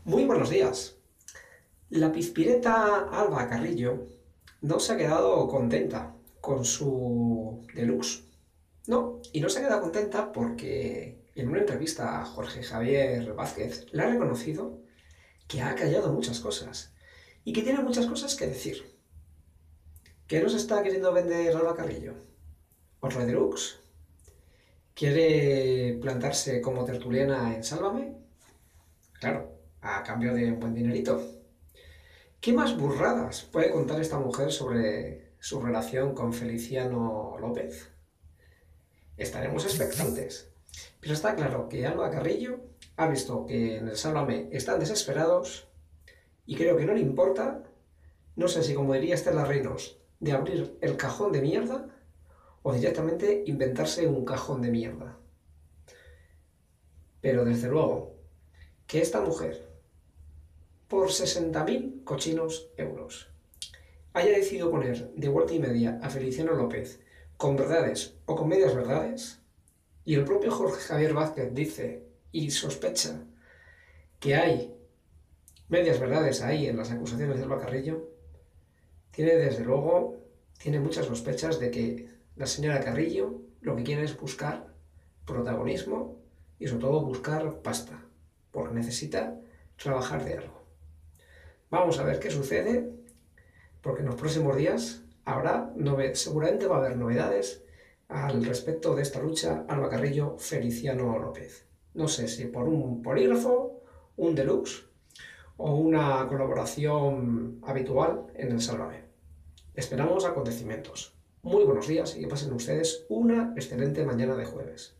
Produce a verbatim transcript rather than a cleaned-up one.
Muy buenos días. La pizpireta Alba Carrillo no se ha quedado contenta con su deluxe. No, y no se ha quedado contenta porque en una entrevista a Jorge Javier Vázquez le ha reconocido que ha callado muchas cosas y que tiene muchas cosas que decir. ¿Qué nos está queriendo vender Alba Carrillo? ¿Otro deluxe? ¿Quiere plantarse como tertuliana en Sálvame? Claro, a cambio de un buen dinerito. ¿Qué más burradas puede contar esta mujer sobre su relación con Feliciano López? Estaremos expectantes. Pero está claro que Alba Carrillo ha visto que en el Sálvame están desesperados y creo que no le importa, no sé si como diría Estela Reinos, de abrir el cajón de mierda o directamente inventarse un cajón de mierda. Pero desde luego, que esta mujer, por sesenta mil cochinos euros, haya decidido poner de vuelta y media a Feliciano López con verdades o con medias verdades, y el propio Jorge Javier Vázquez dice y sospecha que hay medias verdades ahí en las acusaciones de Alba Carrillo, tiene desde luego, tiene muchas sospechas de que la señora Carrillo lo que quiere es buscar protagonismo y sobre todo buscar pasta, porque necesita trabajar de algo. Vamos a ver qué sucede, porque en los próximos días habrá, seguramente va a haber novedades al respecto de esta lucha Alba Carrillo-Feliciano López. No sé si por un polígrafo, un deluxe o una colaboración habitual en el Sálvame. Esperamos acontecimientos. Muy buenos días y que pasen ustedes una excelente mañana de jueves.